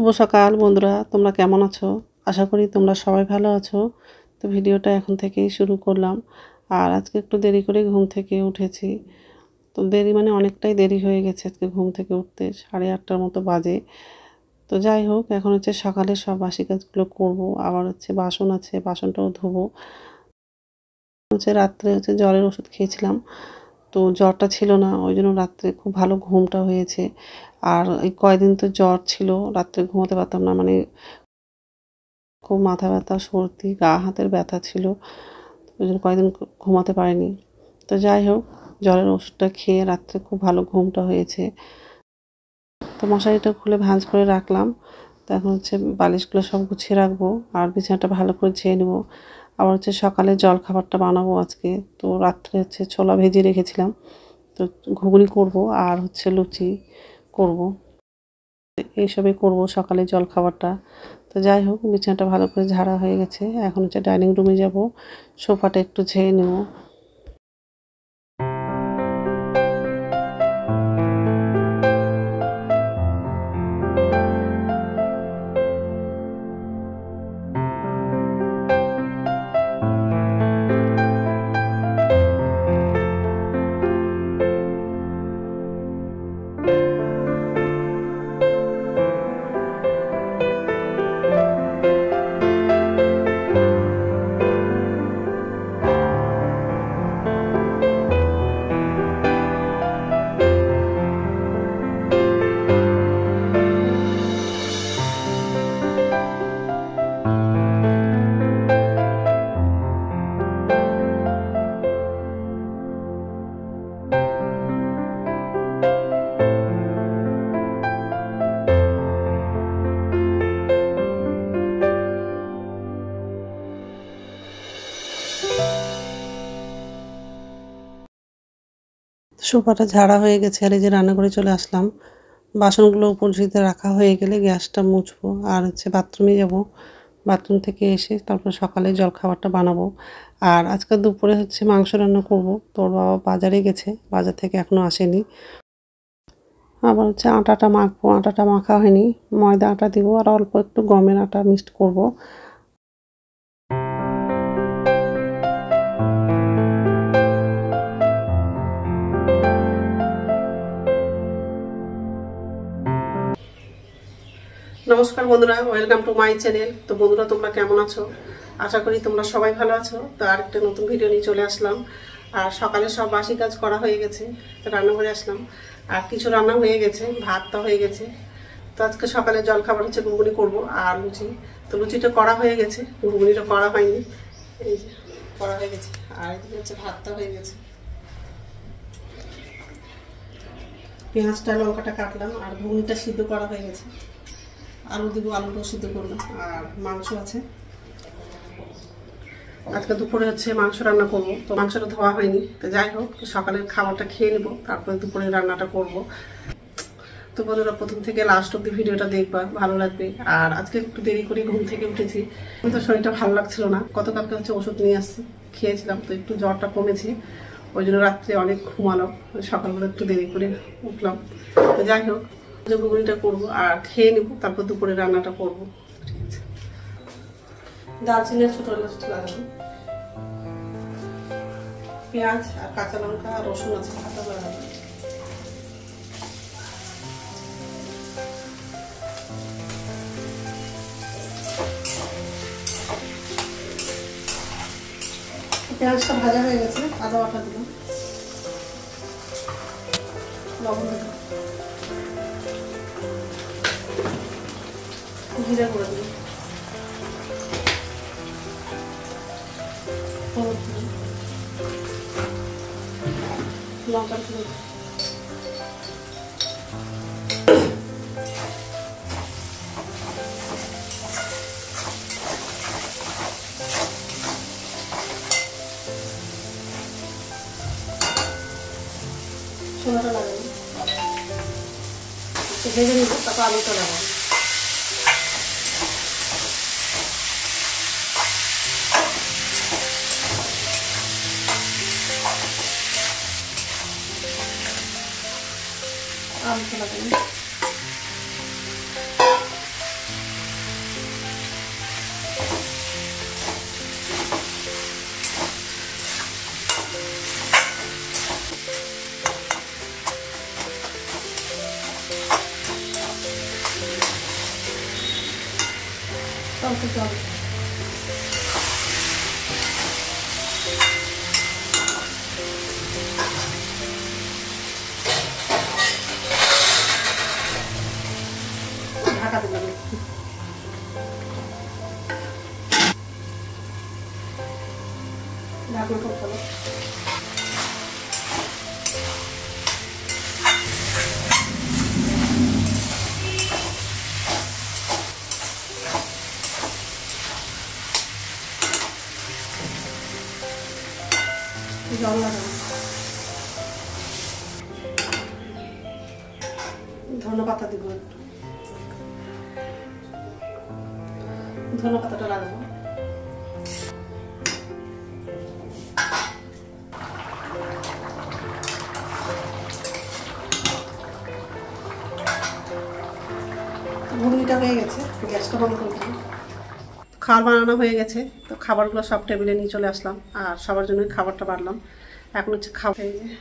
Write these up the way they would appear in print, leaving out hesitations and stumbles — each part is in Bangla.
সকাল বন্ধুরা, তোমরা কেমন আছো? আশা করি তোমরা সবাই ভালো আছো। তো ভিডিওটা এখন থেকেই শুরু করলাম। আর আজকে একটু দেরি করে ঘুম থেকে উঠেছি। তো দেরি মানে অনেকটাই দেরি হয়ে গেছে আজকে ঘুম থেকে উঠতে, 8:30টার মতো বাজে। তো যাই হোক, এখন হচ্ছে সকালে সব বাসি কাজগুলো করব। আবার হচ্ছে বাসন আছে, বাসনটাও ধোবো। রাত্রে জ্বরের ওষুধ খেয়েছিলাম, তো জ্বরটা ছিল না, ওই জন্য রাত্রে খুব ভালো ঘুমটা হয়েছে। আর এই কয়দিন তো জ্বর ছিল, রাত্রে ঘুমোতে পারতাম না, মানে খুব মাথা ব্যথা, সর্দি, গা হাতের ব্যথা ছিল, ওই জন্য কয়েকদিন ঘুমাতে পারিনি। তো যাই হোক, জ্বরের ওষুধটা খেয়ে রাত্রে খুব ভালো ঘুমটা হয়েছে। তো মশারিটা খুলে ভাঁজ করে রাখলাম। তো এখন বালিশগুলো সব গুছিয়ে রাখবো আর বিছানাটা ভালো করে ঝেয়ে নেবো। আবার সকালে জলখাবারটা বানাবো আজকে। তো রাত্রে ছোলা ভেজে রেখেছিলাম, তো ঘুগনি করব আর লুচি করব, এইসবই করব সকালে জলখাবারটা। তো যাই হোক, বিছানাটা ভালো করে ঝাড়া হয়ে গেছে। এখন ডাইনিং রুমে যাব, সোফাটা একটু ঝেয়ে নেব। সোফাটা ঝাড়া হয়ে গেছে, আর এই যে রান্নাঘরে চলে আসলাম। বাসনগুলো উপর ঝুড়িতে রাখা হয়ে গেলে গ্যাসটা মুছবো আর বাথরুমে যাব। বাথরুম থেকে এসে তারপর সকালে জলখাবারটা বানাবো। আর আজকে দুপুরে মাংস রান্না করব। তোর বাবা বাজারে গেছে, বাজার থেকে এখনও আসেনি। আবার আটাটা মাখবো, আটাটা মাখা হয়নি, ময়দা আটা দিব আর অল্প একটু গমের আটা মিক্সড করব। নমস্কার বন্ধুরা, ওয়েলকাম টু মাই চ্যানেল। তো বন্ধুরা, তোমরা কেমন আছো? আশা করি তোমরা সবাই ভালো আছো। তো আরেকটা নতুন ভিডিও নিয়ে চলে আসলাম। আর সকালে সব বাসি কাজ করা হয়ে গেছে, তো রান্নাঘরে আসলাম। আর কিছু রান্না হয়ে গেছে, ভাতটা হয়ে গেছে। তো আজকে সকালে জলখাবার ঘুগনি করবো আর লুচি। তো লুচিটা করা হয়ে গেছে, ঘুগনিটা করা হয়নি। এই যে করা হয়ে গেছে, আর এদিকে ভাতটা হয়ে গেছে। পেঁয়াজটা লঙ্কাটা কাটলাম আর ঘুগনিটা সিদ্ধ করা হয়ে গেছে। আলু দিব, আলুটাও সিদ্ধ করলাম। আর মাংস আছে, আজকে দুপুরে মাংস রান্না করবো। তো মাংসটা ধোয়া হয়নি। তো যাই হোক, সকালের খাবারটা খেয়ে নেবো, তারপরে দুপুরে রান্নাটা করব। তো বন্ধুরা, প্রথম থেকে লাস্ট অব্দি ভিডিওটা দেখবা, ভালো লাগবে। আর আজকে একটু দেরি করে ঘুম থেকে উঠেছি, আমি তো শরীরটা ভালো লাগছিল না। গতকালকে ওষুধ নিয়ে আসছি, খেয়েছিলাম, তো একটু জ্বরটা কমেছে, ওই জন্য রাত্রে অনেক ঘুমালো। সকালবেলা একটু দেরি করে উঠলাম। তো যাই হোক, ঘুগনিটা করবো আর খেয়ে নেবো, তারপর দুপুরে রান্নাটা করবো। ঠিক আছে, দারচিনি ছোট এলাচ লাগাবো, পেঁয়াজ আর কাঁচা লঙ্কা আর রসুন আছে, আদা লাগাবো। পেঁয়াজটা ভাজা হয়ে গেছে, আদা বাটা দিলাম, লবণ দিলাম, জিরা করে দিলাম, হলুদ দিলাম, লঙ্কা দিলাম, ছোলাটা লাগাবো, ভেজে নিব, তারপর আলুটা লাগাবো। আলুটা লাগাবো, অল্প জল ঢাকা দিলাম। ঢাকনা খুব ভালো জল লাগানো। ধনে পাতা দিব, একটু ধনে পাতাটা লাগাবো। ঘুগনিটা হয়ে গেছে, গ্যাসটা বন্ধ করে দিলাম। খাবার বানানো হয়ে গেছে, তো খাবারগুলো সব টেবিলে নিয়ে চলে আসলাম আর সবার জন্যই খাবারটা বাড়লাম। এখন হচ্ছে খাওয়া হয়ে যায়।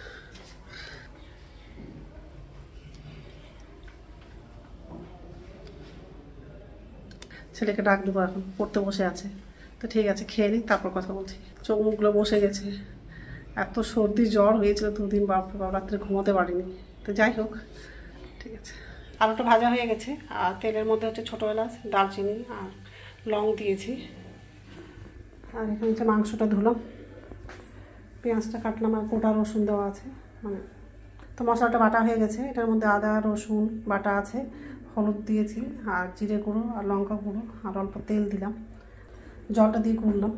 ছেলেকে ডাক দেবো, এখন পড়তে বসে আছে। তো ঠিক আছে, খেয়ে নিই, তারপর কথা বলছি। চোখ মুখগুলো বসে গেছে, এত সর্দি জ্বর হয়েছিল 2 দিন, বাপরে বাপ, রাত্রে ঘুমোতে পারিনি। তো যাই হোক, ঠিক আছে। আলুটা ভাজা হয়ে গেছে আর তেলের মধ্যে হচ্ছে ছোটো এলাচ, দারচিনি আর লং দিয়েছি। আর এখানে হচ্ছে মাংসটা ধুলাম, পেঁয়াজটা কাটলাম আর গোটা রসুন দেওয়া আছে, মানে তো মশলাটা বাটা হয়ে গেছে। এটার মধ্যে আদা রসুন বাটা আছে, হলুদ দিয়েছি আর জিরে গুঁড়ো আর লঙ্কা গুঁড়ো আর অল্প তেল দিলাম, জলটা দিয়ে গুঁড়লাম।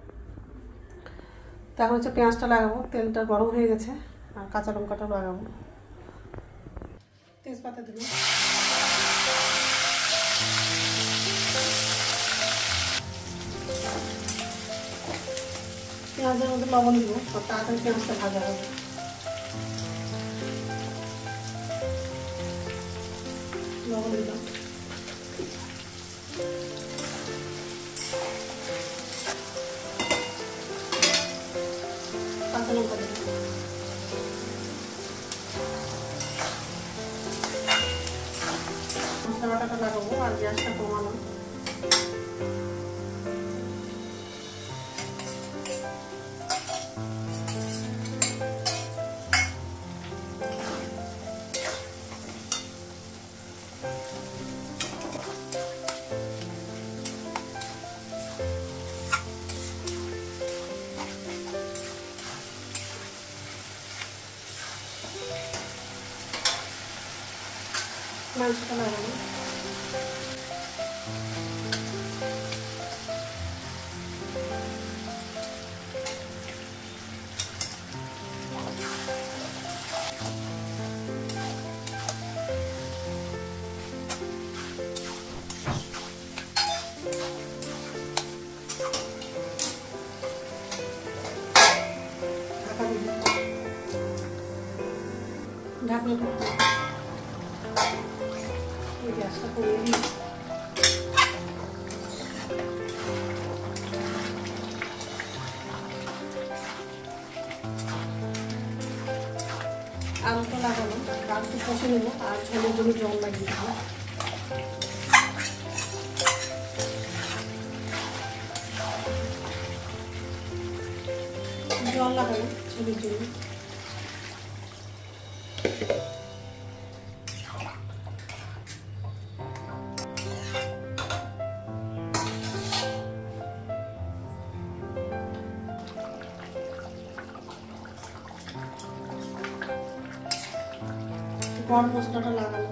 তো এখন হচ্ছে পেঁয়াজটা লাগাবো, তেলটা গরম হয়ে গেছে আর কাঁচা লঙ্কাটা লাগাবো। তেজপাতা দিলাম, পেঁয়াজের মধ্যে লবণ দিব, তাড়াতাড়ি পেঁয়াজটা ভাজা হবে। লবণ দিলাম, কাঁচা লঙ্কা দিলাম, মশলা বাটাটা লাগাবো আর গ্যাসটা কমানো। মাংসটা লাগাবো, ঢাকনা গ্যাসটা কমিয়ে দিই। আলুটা লাগানো, আলুটা কষে নেবো আর ঝোলের জন্য জল লাগিয়ে দেবো। জল লাগানো ঝোলের জন্য। গরম মশলাটা লাগানো,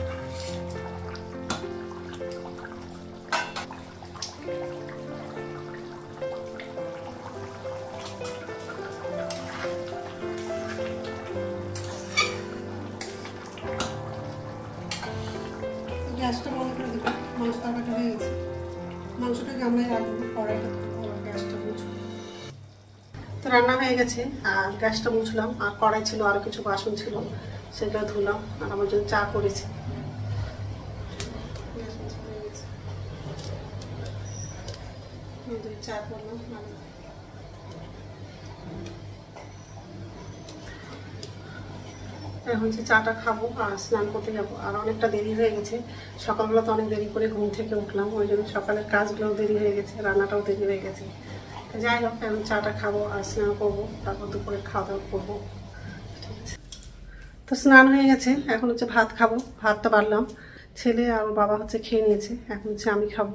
গ্যাসটা বন্ধ করে দেবো। মাংস তরকারিটা হয়ে গেছে, মাংসটা গামলায় রাখবো, কড়াইটা গ্যাসটা মুছবো। তো রান্না হয়ে গেছে আর গ্যাসটা মুছলাম আর কড়াই ছিল, আরও কিছু বাসন ছিল, সেগুলো ধুলাম আর আমার জন্য চা করেছি। চা করলাম, এখন হচ্ছে চাটা খাবো আর স্নান করতে যাবো। আর অনেকটা দেরি হয়ে গেছে, সকালবেলা তো অনেক দেরি করে ঘুম থেকে উঠলাম, ওই জন্য সকালের কাজগুলোও দেরি হয়ে গেছে, রান্নাটাও দেরি হয়ে গেছে। যাই হোক, এখন চাটা খাবো আর স্নান করবো, তারপর দুপুরে খাওয়া দাওয়া করবো। ঠিক আছে, তো স্নান হয়ে গেছে, এখন হচ্ছে ভাত খাবো। ভাতটা বাড়লাম, ছেলে আর ওর বাবা হচ্ছে খেয়ে নিয়েছে, এখন হচ্ছে আমি খাবো।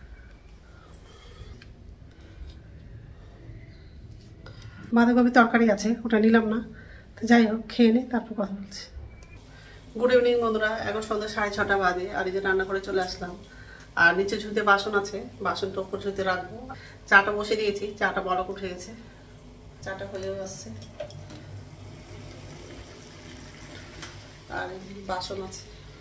বাঁধাকপি তরকারি আছে, ওটা নিলাম না। তো যাই হোক, খেয়ে নে, তারপর কথা বলছি। গুড ইভিনিং বন্ধুরা, এখন সন্ধ্যা 6:30 বাজে, আর এই যে রান্না করে চলে আসলাম। আর নিচে ঝুঁতে বাসন আছে, বাসনটা উপর ঝুঁতে রাখবো। চাটা বসে দিয়েছি, চাটা বলক উঠে গেছে, চাটা হয়েও আসছে। আর বাসন আছে,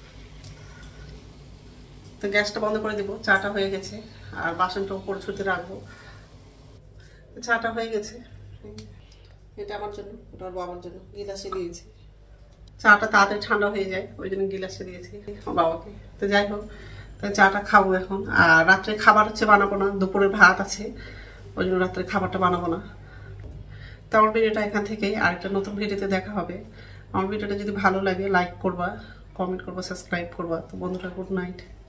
তো গ্যাসটা বন্ধ করে দিব। চাটা হয়ে গেছে আর বাসনটা উপর ঝুঁতে রাখবো। চাটা হয়ে গেছে, এটা আমার জন্য, ওটা বাবার জন্য গিলাসে দিয়েছি। চাটা তাড়াতাড়ি ঠান্ডা হয়ে যায়, ওই জন্য গিলাসে দিয়েছি বাবাকে। তো যাই হোক, তো চাটা খাবো এখন। আর রাত্রে খাবার হচ্ছে বানাবো না, দুপুরের ভাত আছে, ওই জন্য রাত্রে খাবারটা বানাবো না। তো আমার ভিডিওটা এখান থেকে আরেকটা নতুন ভিডিওতে দেখা হবে। আমার ভিডিওটা যদি ভালো লাগে লাইক করবা, কমেন্ট করবা, সাবস্ক্রাইব করবা। তো বন্ধুরা, গুড নাইট।